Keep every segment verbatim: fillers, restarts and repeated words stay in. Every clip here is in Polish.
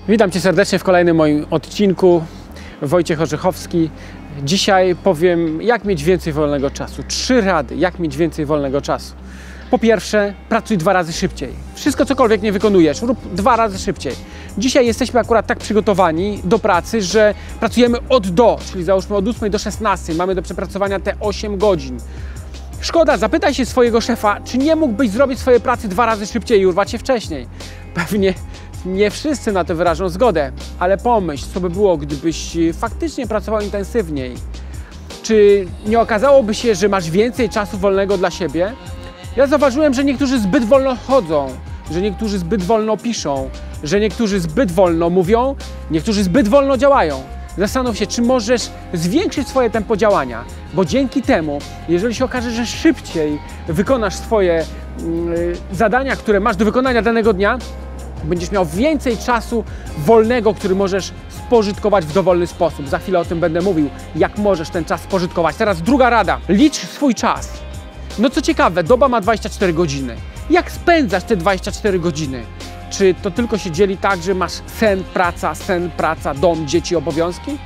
Witam Cię serdecznie w kolejnym moim odcinku. Wojciech Orzechowski. Dzisiaj powiem, jak mieć więcej wolnego czasu. Trzy rady, jak mieć więcej wolnego czasu. Po pierwsze, pracuj dwa razy szybciej. Wszystko, cokolwiek nie wykonujesz, rób dwa razy szybciej. Dzisiaj jesteśmy akurat tak przygotowani do pracy, że pracujemy od do, czyli załóżmy od ósmej do szesnastej. Mamy do przepracowania te osiem godzin. Szkoda, zapytaj się swojego szefa, czy nie mógłbyś zrobić swojej pracy dwa razy szybciej i urwać się wcześniej. Pewnie nie wszyscy na to wyrażą zgodę, ale pomyśl, co by było, gdybyś faktycznie pracował intensywniej. Czy nie okazałoby się, że masz więcej czasu wolnego dla siebie? Ja zauważyłem, że niektórzy zbyt wolno chodzą, że niektórzy zbyt wolno piszą, że niektórzy zbyt wolno mówią, niektórzy zbyt wolno działają. Zastanów się, czy możesz zwiększyć swoje tempo działania, bo dzięki temu, jeżeli się okaże, że szybciej wykonasz swoje yy, zadania, które masz do wykonania danego dnia, będziesz miał więcej czasu wolnego, który możesz spożytkować w dowolny sposób. Za chwilę o tym będę mówił, jak możesz ten czas spożytkować. Teraz druga rada. Licz swój czas. No co ciekawe, doba ma dwadzieścia cztery godziny. Jak spędzasz te dwadzieścia cztery godziny? Czy to tylko się dzieli tak, że masz sen, praca, sen, praca, dom, dzieci, obowiązki?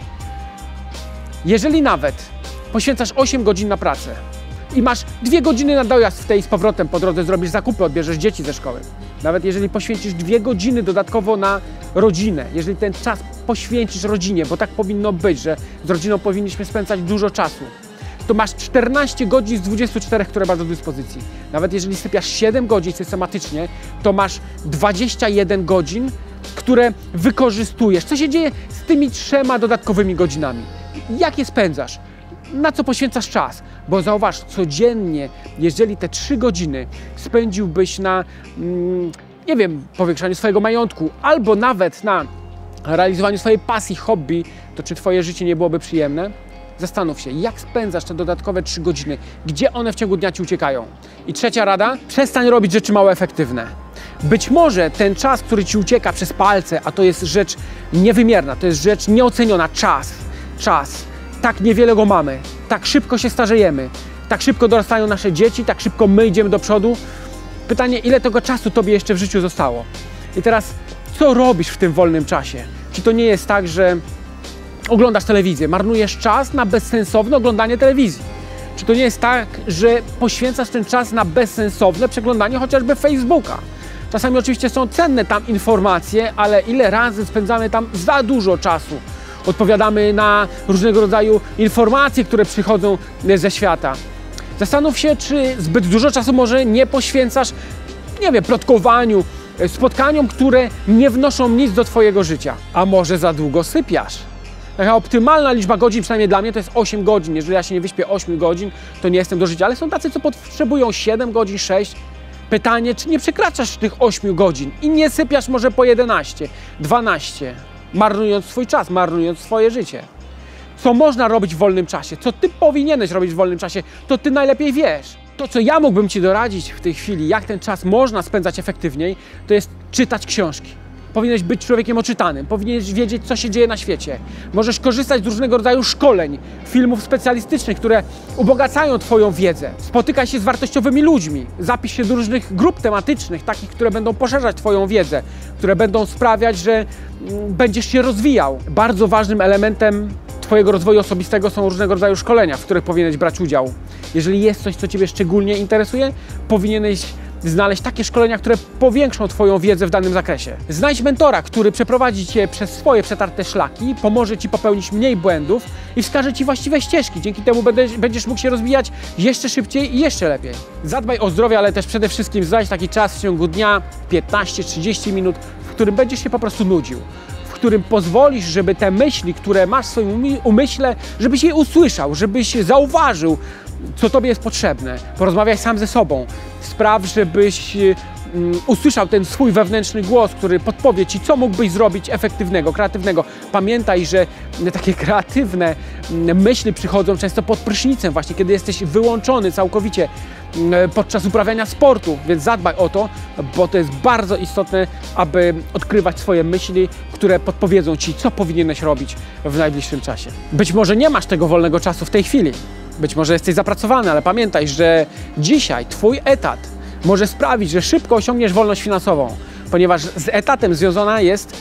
Jeżeli nawet poświęcasz osiem godzin na pracę i masz dwie godziny na dojazd w tej z powrotem, po drodze zrobisz zakupy, odbierzesz dzieci ze szkoły. Nawet jeżeli poświęcisz dwie godziny dodatkowo na rodzinę, jeżeli ten czas poświęcisz rodzinie, bo tak powinno być, że z rodziną powinniśmy spędzać dużo czasu, to masz czternaście godzin z dwudziestu czterech, które masz do dyspozycji. Nawet jeżeli sypiasz siedem godzin systematycznie, to masz dwadzieścia jeden godzin, które wykorzystujesz. Co się dzieje z tymi trzema dodatkowymi godzinami? Jak je spędzasz? Na co poświęcasz czas? Bo zauważ, codziennie, jeżeli te trzy godziny spędziłbyś na, mm, nie wiem, powiększaniu swojego majątku, albo nawet na realizowaniu swojej pasji, hobby, to czy twoje życie nie byłoby przyjemne? Zastanów się, jak spędzasz te dodatkowe trzy godziny, gdzie one w ciągu dnia ci uciekają. I trzecia rada, przestań robić rzeczy mało efektywne. Być może ten czas, który ci ucieka przez palce, a to jest rzecz niewymierna, to jest rzecz nieoceniona, czas, czas. Tak niewiele go mamy, tak szybko się starzejemy, tak szybko dorastają nasze dzieci, tak szybko my idziemy do przodu. Pytanie, ile tego czasu tobie jeszcze w życiu zostało? I teraz, co robisz w tym wolnym czasie? Czy to nie jest tak, że oglądasz telewizję, marnujesz czas na bezsensowne oglądanie telewizji? Czy to nie jest tak, że poświęcasz ten czas na bezsensowne przeglądanie chociażby Facebooka? Czasami oczywiście są cenne tam informacje, ale ile razy spędzamy tam za dużo czasu? Odpowiadamy na różnego rodzaju informacje, które przychodzą ze świata. Zastanów się, czy zbyt dużo czasu może nie poświęcasz, nie wiem, plotkowaniu, spotkaniom, które nie wnoszą nic do twojego życia. A może za długo sypiasz? Taka optymalna liczba godzin, przynajmniej dla mnie, to jest osiem godzin. Jeżeli ja się nie wyśpię osiem godzin, to nie jestem do życia. Ale są tacy, co potrzebują siedem godzin, sześć. Pytanie, czy nie przekraczasz tych ośmiu godzin i nie sypiasz może po jedenaście, dwanaście, marnując swój czas, marnując swoje życie. Co można robić w wolnym czasie? Co ty powinieneś robić w wolnym czasie? To ty najlepiej wiesz. To, co ja mógłbym ci doradzić w tej chwili, jak ten czas można spędzać efektywniej, to jest czytać książki. Powinieneś być człowiekiem oczytanym, powinieneś wiedzieć, co się dzieje na świecie. Możesz korzystać z różnego rodzaju szkoleń, filmów specjalistycznych, które ubogacają twoją wiedzę. Spotykaj się z wartościowymi ludźmi, zapisz się do różnych grup tematycznych, takich, które będą poszerzać twoją wiedzę, które będą sprawiać, że mm, będziesz się rozwijał. Bardzo ważnym elementem twojego rozwoju osobistego są różnego rodzaju szkolenia, w których powinieneś brać udział. Jeżeli jest coś, co ciebie szczególnie interesuje, powinieneś znaleźć takie szkolenia, które powiększą twoją wiedzę w danym zakresie. Znajdź mentora, który przeprowadzi cię przez swoje przetarte szlaki, pomoże ci popełnić mniej błędów i wskaże ci właściwe ścieżki. Dzięki temu będziesz, będziesz mógł się rozwijać jeszcze szybciej i jeszcze lepiej. Zadbaj o zdrowie, ale też przede wszystkim znajdź taki czas w ciągu dnia, piętnaście trzydzieści minut, w którym będziesz się po prostu nudził. W którym pozwolisz, żeby te myśli, które masz w swoim umyśle, żebyś je usłyszał, żebyś zauważył, co tobie jest potrzebne. Porozmawiaj sam ze sobą. Spraw, żebyś um, usłyszał ten swój wewnętrzny głos, który podpowie ci, co mógłbyś zrobić efektywnego, kreatywnego. Pamiętaj, że takie kreatywne myśli przychodzą często pod prysznicem, właśnie kiedy jesteś wyłączony całkowicie podczas uprawiania sportu, więc zadbaj o to, bo to jest bardzo istotne, aby odkrywać swoje myśli, które podpowiedzą ci, co powinieneś robić w najbliższym czasie. Być może nie masz tego wolnego czasu w tej chwili, być może jesteś zapracowany, ale pamiętaj, że dzisiaj twój etat może sprawić, że szybko osiągniesz wolność finansową, ponieważ z etatem związana jest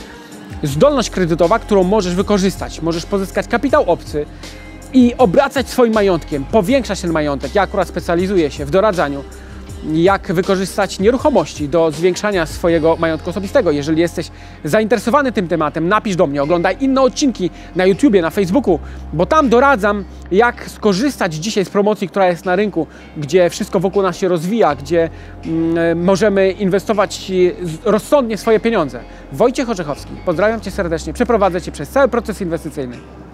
zdolność kredytowa, którą możesz wykorzystać. Możesz pozyskać kapitał obcy i obracać swoim majątkiem, powiększać ten majątek. Ja akurat specjalizuję się w doradzaniu, jak wykorzystać nieruchomości do zwiększania swojego majątku osobistego. Jeżeli jesteś zainteresowany tym tematem, napisz do mnie, oglądaj inne odcinki na YouTubie, na Facebooku, bo tam doradzam, jak skorzystać dzisiaj z promocji, która jest na rynku, gdzie wszystko wokół nas się rozwija, gdzie mm, możemy inwestować rozsądnie swoje pieniądze. Wojciech Orzechowski, pozdrawiam Cię serdecznie, przeprowadzę Cię przez cały proces inwestycyjny.